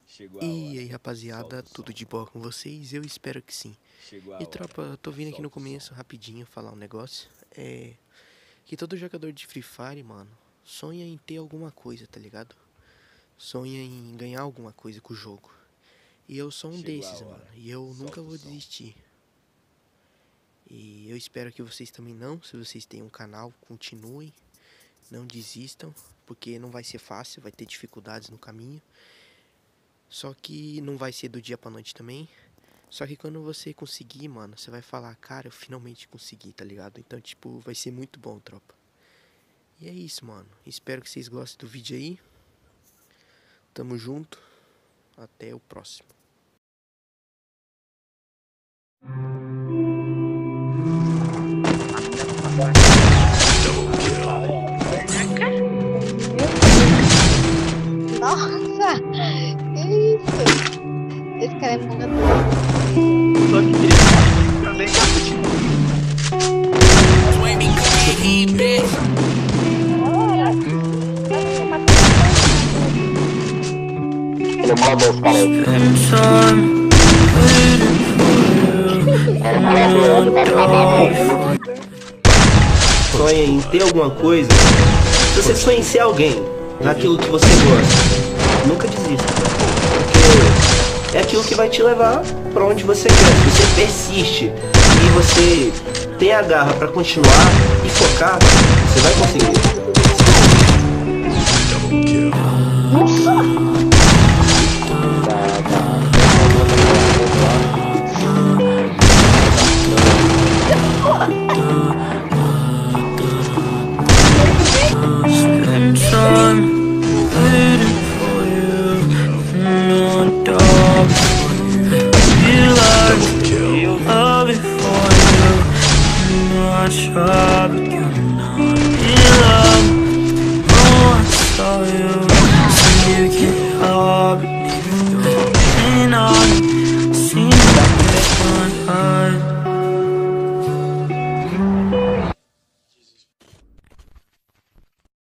E aí rapaziada, tudo de boa com vocês? Eu espero que sim. E tropa, eu tô vindo aqui no começo rapidinho falar um negócio. Que todo jogador de Free Fire, mano, sonha em ter alguma coisa, tá ligado? Sonha em ganhar alguma coisa com o jogo. E eu sou um desses, mano, e eu nunca vou desistir. E eu espero que vocês também não. Se vocês têm um canal, continuem, não desistam, porque não vai ser fácil, vai ter dificuldades no caminho. Só que não vai ser do dia pra noite também. Só que quando você conseguir, mano, você vai falar, cara, eu finalmente consegui, tá ligado? Então, tipo, vai ser muito bom, tropa. E é isso, mano. Espero que vocês gostem do vídeo aí. Tamo junto. Até o próximo. Nossa, que isso? Esse cara é muito doido. Só que também Ele manda os caras. Sonha em ter alguma coisa. Se você sonha em ser alguém naquilo que você gosta, nunca desista, porque é aquilo que vai te levar pra onde você quer. Se você persiste e você tem a garra pra continuar e focar, você vai conseguir. I'll try again.